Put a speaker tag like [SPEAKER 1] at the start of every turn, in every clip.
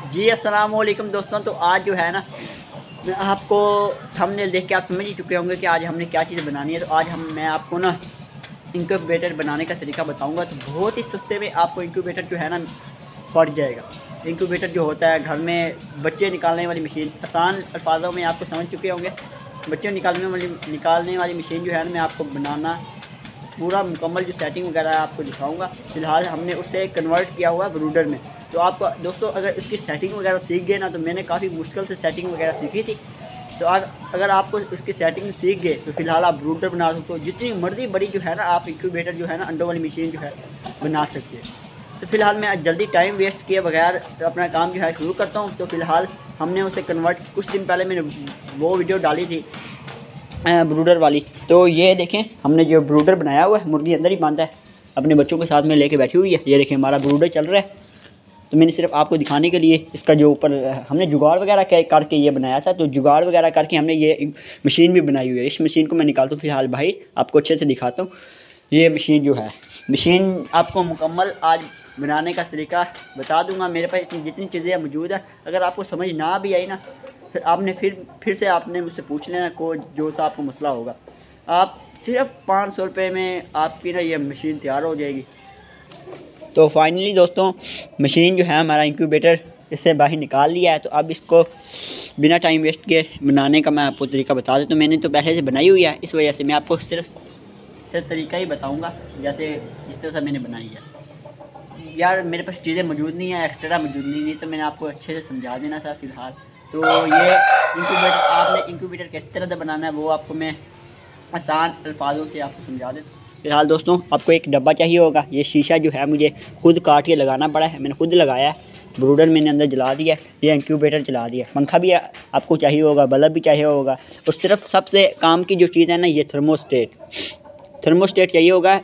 [SPEAKER 1] जी अस्सलाम वालेकुम दोस्तों। तो आज जो है ना, मैं आपको थंबनेल देख के आप समझ ही चुके होंगे कि आज हमने क्या चीज़ बनानी है। तो आज मैं आपको ना इंक्यूबेटर बनाने का तरीका बताऊंगा। तो बहुत ही सस्ते में आपको इंक्यूबेटर जो है ना पड़ जाएगा। इंक्यूबेटर जो होता है घर में बच्चे निकालने वाली मशीन, आसान अल्फाजों में आपको समझ चुके होंगे। बच्चे निकालने वाली मशीन जो है ना, मैं आपको बनाना पूरा मुकम्मल जो सेटिंग वगैरह है आपको दिखाऊंगा। फ़िलहाल हमने उसे कन्वर्ट किया हुआ है ब्रूडर में। तो आपको दोस्तों अगर इसकी सेटिंग वगैरह सीख गए ना, तो मैंने काफ़ी मुश्किल से सेटिंग वगैरह सीखी थी। तो अगर आपको इसकी सेटिंग सीख गए तो फ़िलहाल आप ब्रूडर बना सकते हो। जितनी मर्ज़ी बड़ी जो है ना आप इंक्यूबेटर जो है ना अंडों वाली मशीन जो है बना सकते हैं। तो फ़िलहाल मैं जल्दी टाइम वेस्ट किए बगैर अपना काम जो है शुरू करता हूँ। तो फ़िलहाल हमने उसे कन्वर्ट, कुछ दिन पहले मैंने वो वीडियो डाली थी ब्रूडर वाली। तो ये देखें, हमने जो ब्रूडर बनाया हुआ है, मुर्गी अंदर ही बंद है, अपने बच्चों के साथ में लेके बैठी हुई है। ये देखें हमारा ब्रूडर चल रहा है। तो मैंने सिर्फ आपको दिखाने के लिए इसका जो ऊपर हमने जुगाड़ वगैरह करके ये बनाया था। तो जुगाड़ वगैरह करके हमने ये मशीन भी बनाई हुई है। इस मशीन को मैं निकालता हूँ फ़िलहाल बाहर, आपको अच्छे से दिखाता हूँ। ये मशीन जो है, मशीन आपको मुकम्मल आज बनाने का तरीका बता दूंगा। मेरे पास इतनी जितनी चीज़ें मौजूद है, अगर आपको समझ ना भी आई ना, फिर आपने फिर से आपने मुझसे पूछ लेना को जो सा आपको मसला होगा। आप सिर्फ 500 रुपये में आपकी ना ये मशीन तैयार हो जाएगी। तो फाइनली दोस्तों, मशीन जो है हमारा इंक्यूबेटर इससे बाहर निकाल लिया है। तो अब इसको बिना टाइम वेस्ट के बनाने का मैं आपको तरीका बता देता हूँ। मैंने तो पहले से बनाई हुई है, इस वजह से मैं आपको सिर्फ तरीका ही बताऊँगा जैसे जिस तरह से मैंने बनाई है। यार मेरे पास चीज़ें मौजूद नहीं है, एक्स्ट्रा मौजूद नहीं, तो मैंने आपको अच्छे से समझा देना था। फ़िलहाल तो ये इंक्यूबेटर, आपने इंक्यूबेटर किस तरह से बनाना है वो आपको मैं आसान अल्फाजों से आपको समझा देता हूँ। फ़िलहाल दोस्तों आपको एक डब्बा चाहिए होगा। ये शीशा जो है मुझे खुद काट के लगाना पड़ा है, मैंने खुद लगाया है। ब्रूडर मैंने अंदर जला दिया है, ये इंक्यूबेटर जला दिया। पंखा भी आपको चाहिए होगा, बल्ब भी चाहिए होगा, और सिर्फ सबसे काम की जो चीज़ है ना, ये थर्मोस्टेट चाहिए होगा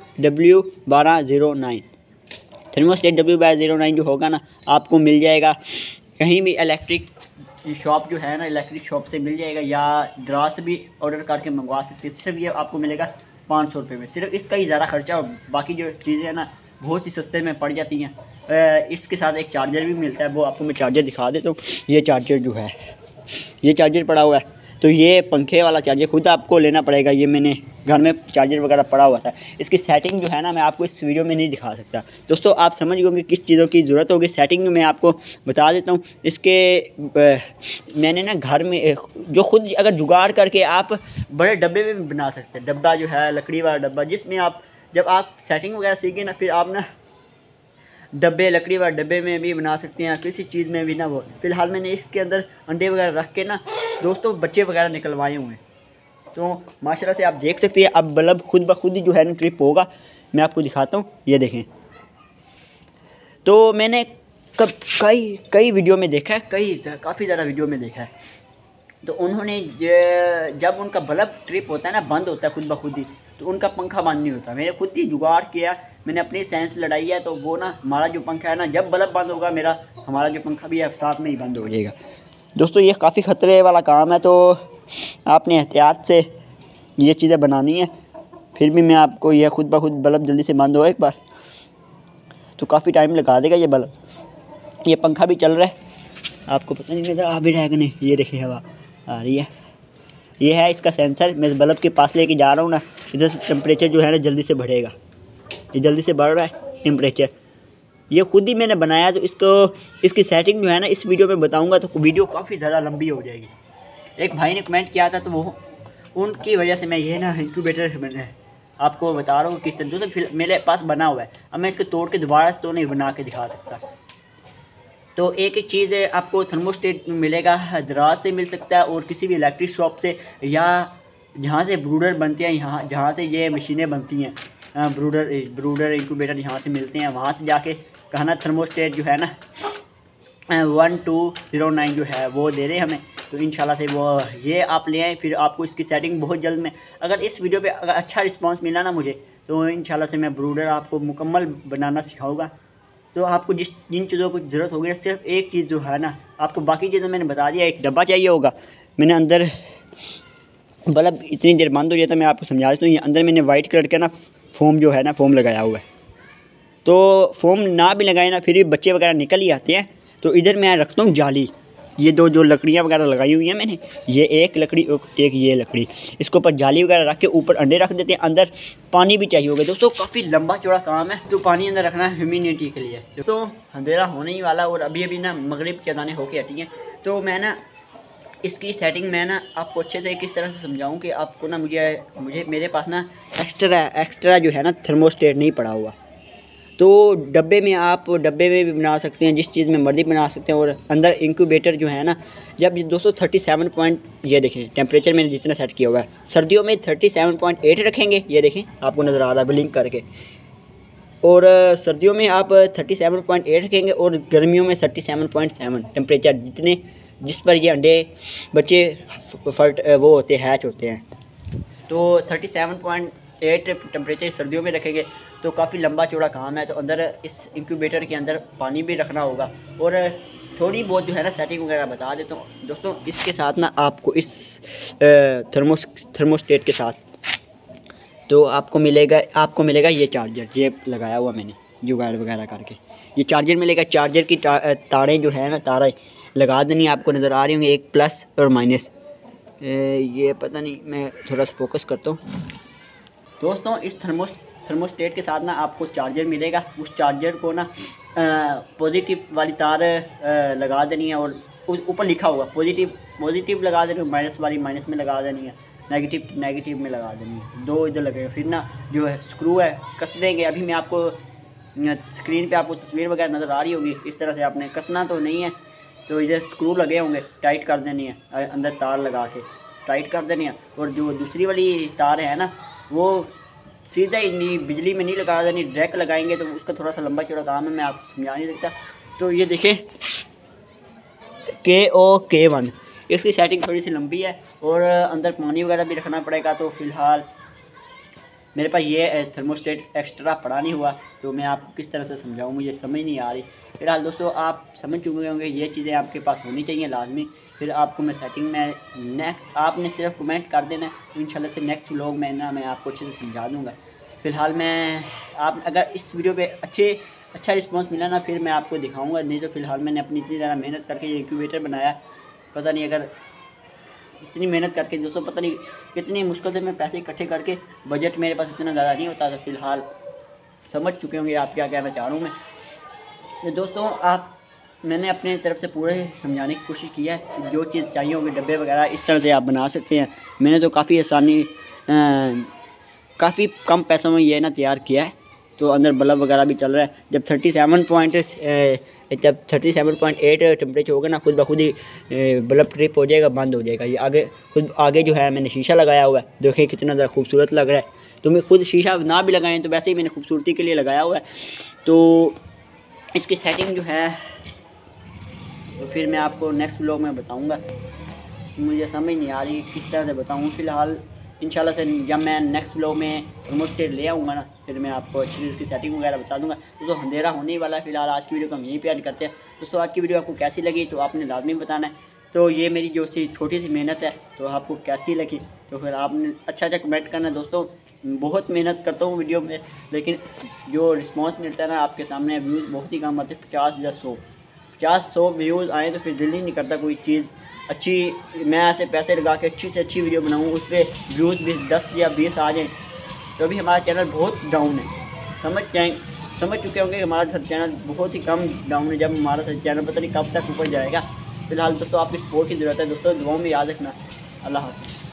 [SPEAKER 1] W1209। थर्मोस्टेट W1209 जो होगा ना, आपको मिल जाएगा कहीं भी इलेक्ट्रिक शॉप जो है ना, इलेक्ट्रिक शॉप से मिल जाएगा, या दराज से भी ऑर्डर करके मंगवा सकते हैं। सिर्फ ये आपको मिलेगा 500 रुपये में। सिर्फ इसका ही ज़्यादा खर्चा, और बाकी जो चीज़ें हैं ना बहुत ही सस्ते में पड़ जाती हैं। इसके साथ एक चार्जर भी मिलता है, वो आपको मैं चार्जर दिखा देता हूँ। ये चार्जर जो है, ये चार्जर पड़ा हुआ है। तो ये पंखे वाला चार्जर खुद आपको लेना पड़ेगा। ये मैंने घर में चार्जर वगैरह पड़ा हुआ था। इसकी सेटिंग जो है ना मैं आपको इस वीडियो में नहीं दिखा सकता। दोस्तों आप समझ गए किस चीज़ों की ज़रूरत होगी। सेटिंग मैं आपको बता देता हूँ। इसके मैंने ना घर में जो खुद अगर जुगाड़ करके आप बड़े डब्बे में भी बना सकते हैं। डब्बा जो है लकड़ी वाला डब्बा, जिसमें आप जब आप सेटिंग वगैरह सीखें ना, फिर आप ना डब्बे, लकड़ी वाले डब्बे में भी बना सकते हैं, किसी चीज़ में भी ना। वो फ़िलहाल मैंने इसके अंदर अंडे वगैरह रख के ना दोस्तों बच्चे वगैरह निकलवाए हुए हैं। तो माशाल्लाह से आप देख सकते हैं। अब बल्ब खुद ब खुद ही जो है ना ट्रिप होगा। मैं आपको दिखाता हूँ, ये देखें। तो मैंने कई वीडियो में देखा है, काफ़ी ज़्यादा वीडियो में देखा है। तो उन्होंने जब उनका बल्ब ट्रिप होता है ना, बंद होता है खुद ब खुद ही, तो उनका पंखा बंद नहीं होता। मैंने खुद ही जुगाड़ किया, मैंने अपनी साइंस लड़ाई है। तो वो ना हमारा जो पंखा है ना, जब बल्ब बंद होगा हमारा जो पंखा भी है साथ में ही बंद हो जाएगा। दोस्तों ये काफ़ी ख़तरे वाला काम है, तो आपने एहतियात से ये चीज़ें बनानी है। फिर भी मैं आपको ये खुद ब खुद बल्ब जल्दी से बंद हो एक बार, तो काफ़ी टाइम लगा देगा ये बल्ब। ये पंखा भी चल रहा है, आपको पता नहीं नज़र आ भी रहा है कि नहीं। ये देखिए हवा आ रही है, ये है इसका सेंसर। मैं इस बल्ब के पास लेके जा रहा हूँ ना, इधर से टेम्परेचर जो है ना जल्दी से बढ़ेगा। ये जल्दी से बढ़ रहा है टेम्परेचर, ये खुद ही मैंने बनाया। तो इसकी सेटिंग जो है ना इस वीडियो में बताऊंगा, तो वीडियो काफ़ी ज़्यादा लंबी हो जाएगी। एक भाई ने कमेंट किया था, तो वो उनकी वजह से मैं ये ना इंक्यूबेटर आपको बता रहा हूँ किस तरह से मेरे पास बना हुआ है। अब मैं इसको तोड़ के दोबारा तो नहीं बना के दिखा सकता। तो एक चीज़ आपको थर्मोस्टेट मिलेगा, दराज से मिल सकता है, और किसी भी इलेक्ट्रिक शॉप से, या जहाँ से ब्रूडर बनते हैं, जहाँ से ये मशीनें बनती हैं, ब्रूडर इंक्यूबेटर यहाँ से मिलते हैं, वहाँ से जाके कहना थर्मोस्टेट जो है ना 1209 जो है वो दे रहे हैं हमें। तो इंशाल्लाह से वो ये आप ले आएँ। फिर आपको इसकी सेटिंग बहुत जल्द में, अगर इस वीडियो पे अगर अच्छा रिस्पांस मिला ना मुझे, तो इंशाल्लाह से मैं ब्रूडर आपको मुकम्मल बनाना सिखाऊंगा। तो आपको जिन चीज़ों की ज़रूरत होगी, सिर्फ एक चीज़ जो है ना, आपको बाकी चीज़ें मैंने बता दिया। एक डब्बा चाहिए होगा, मैंने अंदर बल्ब इतनी देर बंद हो जाता है, मैं आपको समझा देता हूँ। ये अंदर मैंने वाइट कलर का ना फोम जो है ना, फोम लगाया हुआ है। तो फोम ना भी लगाए ना, फिर भी बच्चे वगैरह निकल ही आते हैं। तो इधर मैं रखता हूँ जाली। ये दो जो लकड़ियाँ वगैरह लगाई हुई हैं मैंने, ये एक लकड़ी एक ये लकड़ी, इसके ऊपर जाली वगैरह रख के ऊपर अंडे रख देते हैं। अंदर पानी भी चाहिए होगा दोस्तों, काफ़ी लंबा चौड़ा काम है। तो पानी अंदर रखना है ह्यूमिडिटी के लिए। तो अंधेरा होने ही वाला और अभी अभी ना मगरिब की अज़ानें होके हटी हैं। तो मैं ना इसकी सेटिंग मैं ना आपको अच्छे से किस तरह से समझाऊँ कि आपको ना मुझे मेरे पास ना एक्स्ट्रा जो है ना थर्मोस्टेट नहीं पड़ा हुआ। तो डब्बे में भी बना सकते हैं, जिस चीज़ में मर्ज़ी बना सकते हैं। और अंदर इंक्यूबेटर जो है ना, जब दोस्तों 37 पॉइंट, ये देखें टेम्परेचर मैंने जितना सेट किया हुआ है, सर्दियों में 37.8 रखेंगे, ये देखें आपको नज़र आ रहा है ब्लिंक करके। और सर्दियों में आप 37.8 रखेंगे और गर्मियों में 37.7 टेम्परेचर जिस पर ये अंडे बच्चे वो होते हैच होते हैं। तो 37.8 टेम्परेचर सर्दियों में रखेंगे तो काफ़ी लंबा चौड़ा काम है। तो अंदर इस इंक्यूबेटर के अंदर पानी भी रखना होगा और थोड़ी बहुत जो है ना सेटिंग वगैरह बता देता हूँ दोस्तों। इसके साथ ना आपको इस थर्मोस्टेट के साथ तो आपको मिलेगा ये चार्जर, ये लगाया हुआ मैंने जुगाड़ वगैरह करके, ये चार्जर मिलेगा। चार्जर की तारें जो है ना, तारें लगा देनी आपको नज़र आ रही होंगी, एक प्लस और माइनस। ये पता नहीं, मैं थोड़ा सा फोकस करता हूँ दोस्तों। इस थर्मोस्टेट के साथ ना आपको चार्जर मिलेगा। उस चार्जर को ना पॉजिटिव वाली तार लगा देनी है और ऊपर लिखा होगा पॉजिटिव लगा देनी है, माइनस वाली माइनस में लगा देनी है, नेगेटिव में लगा देनी है। दो इधर लगेगा। फिर ना जो है स्क्रू है कस देंगे। अभी मैं आपको स्क्रीन पे आपको तस्वीर वगैरह नज़र आ रही होगी। इस तरह से आपने कसना तो नहीं है, तो इधर स्क्रू लगे होंगे, टाइट कर देनी है, अंदर तार लगा के टाइट कर देनी है। और जो दूसरी वाली तार है ना, वो सीधा ही नहीं, बिजली में नहीं लगा देनी, डायरेक्ट लगाएंगे तो उसका थोड़ा सा लंबा चौड़ा काम है, मैं आपको समझा नहीं सकता। तो ये देखें KO-K1, इसकी सेटिंग थोड़ी सी लंबी है और अंदर पानी वगैरह भी रखना पड़ेगा। तो फ़िलहाल मेरे पास ये थर्मोस्टेट एक्स्ट्रा पड़ा नहीं हुआ, तो मैं आपको किस तरह से समझाऊँ, मुझे समझ नहीं आ रही। फ़िलहाल दोस्तों आप समझ चुके होंगे, ये चीज़ें आपके पास होनी चाहिए लाजमी। फिर आपको मैं सेटिंग में आपने सिर्फ कमेंट कर देना, तो इंशाल्लाह से नेक्स्ट व्लॉग में ना मैं आपको अच्छे से समझा दूँगा। फ़िलहाल आप अगर इस वीडियो पे अच्छा रिस्पांस मिला ना, फिर मैं आपको दिखाऊँगा। नहीं तो फ़िलहाल मैंने अपनी इतनी ज़्यादा मेहनत करके ये इंक्यूबेटर बनाया, पता नहीं अगर इतनी मेहनत करके दोस्तों, पता नहीं कितनी मुश्किल से मैं पैसे इकट्ठे करके, बजट मेरे पास इतना ज़्यादा नहीं होता। तो फ़िलहाल समझ चुके होंगे आप क्या कहना चाह रहा हूँ मैं। तो दोस्तों मैंने अपने तरफ से पूरे समझाने की कोशिश की है। जो चीज़ चाहिए होगी डब्बे वगैरह इस तरह से आप बना सकते हैं। मैंने तो काफ़ी कम पैसों में ये ना तैयार किया है। तो अंदर बल्ब वगैरह भी चल रहा है। जब 37.8 टेम्परेचर होगा ना, खुद ब खुद ही बल्ब ट्रिप हो जाएगा, बंद हो जाएगा। ये आगे जो है मैंने शीशा लगाया हुआ है, देखें कितना ज़्यादा खूबसूरत लग रहा है। तो मैं खुद शीशा ना भी लगाएं तो वैसे ही मैंने खूबसूरती के लिए लगाया हुआ है। तो इसकी सेटिंग जो है तो फिर मैं आपको नेक्स्ट व्लॉग में बताऊंगा। मुझे समझ नहीं आ रही किस तरह से बताऊं। फ़िलहाल इंशाल्लाह से जब मैं नेक्स्ट व्लॉग में थर्मोस्टेट ले आऊँगा ना, फिर मैं आपको अच्छी से उसकी सेटिंग वगैरह बता दूंगा। दोस्तों अंधेरा होने ही वाला है। फ़िलहाल आज की वीडियो को हम यहीं पे एंड करते हैं। दोस्तों आज की वीडियो आपको कैसी लगी तो आपने लाजमी बताना है। तो ये मेरी जो छोटी सी मेहनत है, तो आपको कैसी लगी तो फिर आपने अच्छा कमेंट करना। दोस्तों बहुत मेहनत करता हूँ वीडियो में, लेकिन जो रिस्पॉन्स मिलता है ना आपके सामने, व्यूज़ बहुत ही कम आते, 50 या 100 व्यूज़ आए तो फिर दिल ही नहीं करता कोई चीज़ अच्छी, मैं ऐसे पैसे लगा के अच्छी से अच्छी वीडियो बनाऊँ, उस पर व्यूज़ भी 10 या 20 आ जाएँ। तो अभी हमारा चैनल बहुत डाउन है, समझ चुके होंगे कि हमारा चैनल बहुत ही कम डाउन है। जब हमारा चैनल पता नहीं कब तक ऊपर जाएगा। फ़िलहाल दोस्तों आपकी सपोर्ट की ज़रूरत है। दोस्तों दुआओं में याद रखना। अल्लाह हाफ़िज़।